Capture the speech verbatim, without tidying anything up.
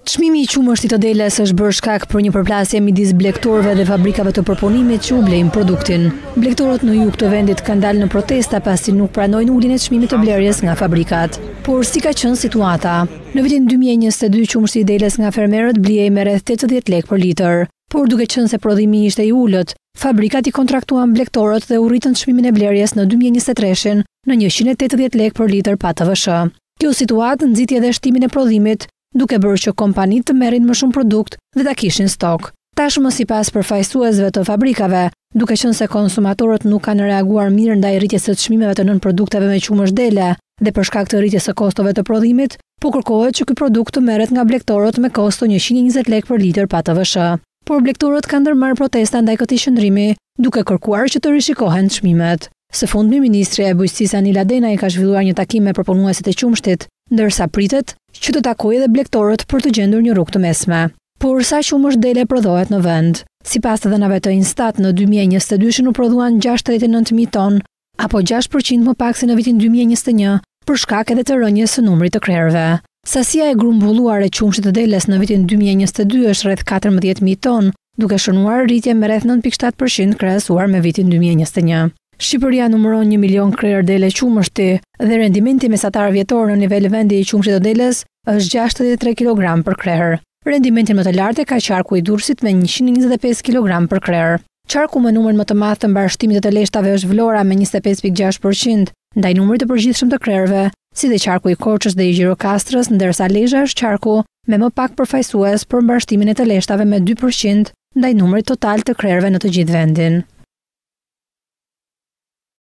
Çmimi i qumështit të Deles është bërë shkak për një përplasje midis blegtorëve dhe fabrikave të përpunimit që u blejnë produktin. Blegtorët në jug të vendit kanë dalë në protesta pasi nuk pranojnë uljen e çmimit të blerjes nga fabrikat. Por si ka qenë situata? Në vitin dy mijë e njëzet e dy qumështi i Deles nga fermerët blihej me rreth tetëdhjetë lekë për litër. Por duke qenë se prodhimi ishte i ulët, fabrikat i kontraktuan blegtorët dhe u rritën çmimin e blerjes në dy mijë e njëzet e tre në njëqind e tetëdhjetë lekë për litër pa T V S H. Kjo situatë nxiti edhe shtimin e prodhimit, duke bërë që kompanitë të merrin më shumë produkt dhe ta kishin stok. Tashmë sipas përfaqësuesve të fabrikave, duke qenë se konsumatorët nuk kanë reaguar mirë ndaj rritjes së çmimeve të nën produkteve me qumësh dele dhe për shkak të rritjes së kostove të prodhimit, po kërkohet që ky produkt të merret nga blegtorët me kosto njëqind e njëzet lekë për litër pa T V S H. Por blegtorët kanë ndërmarrë protesta ndaj këtij qëndrimi, duke kërkuar që të rishikohen çmimet. Së fundmi, ministri e bujqësisë Anila Denaj ka zhvilluar një takim me përpunuesit e qumshtit, ndërsa pritet që të takojë edhe blegtorët për të gjendur një rrugë të mesme. Por sa qumësh dele prodhohet në vend? Sipas të dhënave të Instat, në dy mijë e njëzet e dy u prodhuan gjashtëdhjetë e nëntë mijë ton, apo gjashtë përqind më pak se në vitin dy mijë e njëzet e një, për shkak edhe të rënjes së numrit të krerëve. Sasia e grumbulluar e qumshtit të Deles në vitin dy mijë e njëzet e dy është rreth katërmbëdhjetë mijë ton, duke shënuar rritje me rreth nëntë pikë shtatë përqind krahasuar me vitin dy mijë e njëzet e një. Shqipëria numëron një milion krerë dele qumështi dhe rendimenti mesatar vjetor në nivel vendi i qumshtit të Deles është gjashtëdhjetë e tre kilogram për krerë. Rendimentin më të lartë ka qarku i Durrësit me njëqind e njëzet e pesë kilogram për krerë. Qarku me numrin më të madh të mbarshtimit të teleshtave është Vlora me njëzet e pesë pikë gjashtë përqind, ndaj numrit të përgjithshëm të krerëve, si dhe qarku i Korçës dhe i Gjirokastrës, ndërsa Lezhë është qarku me më pak përfaqësues për mbarshtimin e teleshtave me dy përqind, ndaj numrit total të krerëve në të gjithë vendin.